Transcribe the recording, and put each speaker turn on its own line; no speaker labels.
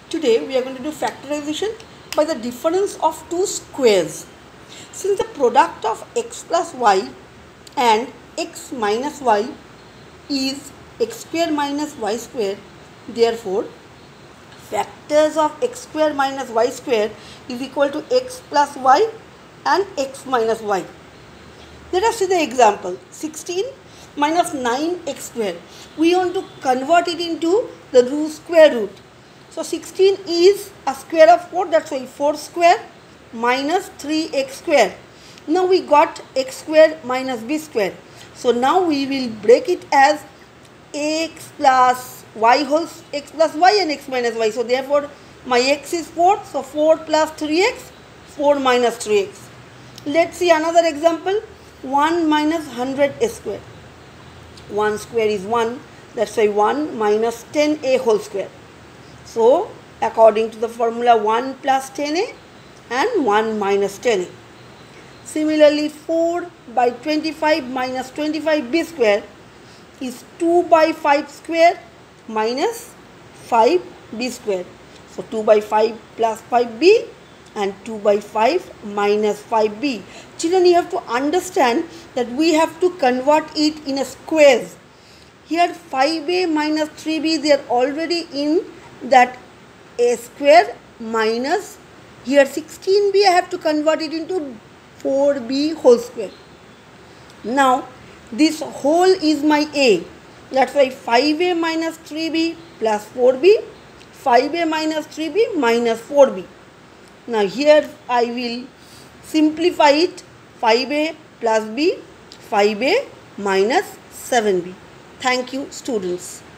Today we are going to do factorization by the difference of two squares. Since the product of x plus y and x minus y is x square minus y square, therefore factors of x square minus y square is equal to x plus y and x minus y. Let us see the example. 16 minus 9x square. We want to convert it into the square root. So 16 is a square of 4, that's why 4 square minus 3x square. Now we got x square minus b square. So now we will break it as x plus y whole, x plus y and x minus y. So therefore my x is 4, so 4 plus 3x, 4 minus 3x. Let's see another example. 1 minus 100 square. 1 square is 1, that's why 1 minus 10a whole square. So according to the formula 1 plus 10a and 1 minus 10a. Similarly 4 by 25 minus 25b square is 2 by 5 square minus 5b square. So 2 by 5 plus 5b and 2 by 5 minus 5b. Children, you have to understand that we have to convert it in a squares. Here 5a minus 3b, they are already in that a square minus here 16b, I have to convert it into 4b whole square. Now this whole is my a, that's why 5a minus 3b plus 4b, 5a minus 3b minus 4b. Now here I will simplify it, 5a plus b, 5a minus 7b. Thank you, students.